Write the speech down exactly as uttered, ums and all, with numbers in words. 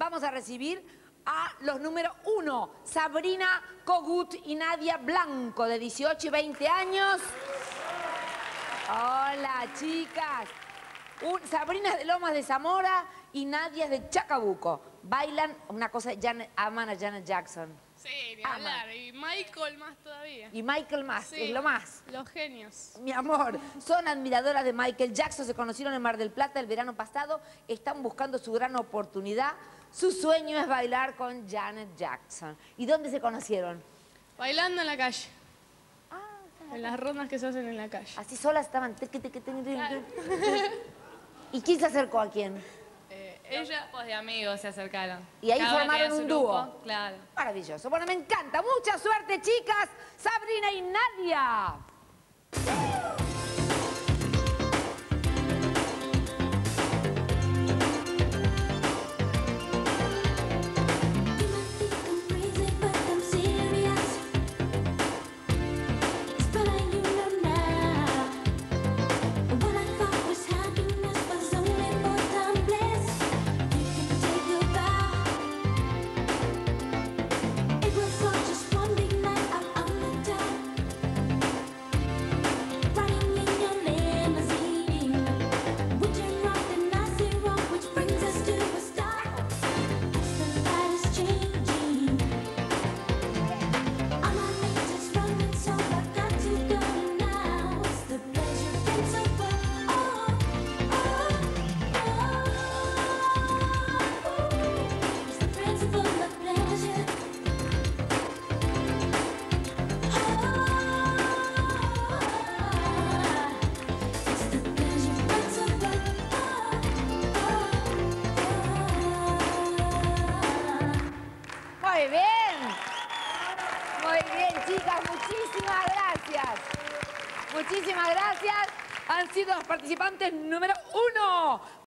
vamos a recibir a los número uno, Sabrina Kogut y Nadia Blanco, de dieciocho y veinte años. Hola, chicas. Un, Sabrina es de Lomas de Zamora y Nadia es de Chacabuco. Bailan una cosa, Janet, aman a Janet Jackson. Sí, ni hablar. Y Michael más todavía. Y Michael más, Sí, es lo más. Los genios. Mi amor, son admiradoras de Michael Jackson, se conocieron en Mar del Plata el verano pasado, están buscando su gran oportunidad. Su sueño es bailar con Janet Jackson. ¿Y dónde se conocieron? Bailando en la calle. En las rondas que se hacen en la calle. Así solas estaban. Teque, teque, teque, teque. Claro. ¿Y quién se acercó a quién? Eh, Los ella... grupos de amigos se acercaron. Y ahí Cada uno formaron tenía un su dúo. grupo, claro. Maravilloso. Bueno, me encanta. Mucha suerte, chicas. Sabrina y Nadia. Muy bien. Muy bien, chicas. Muchísimas gracias. Muchísimas gracias. Han sido los participantes número uno.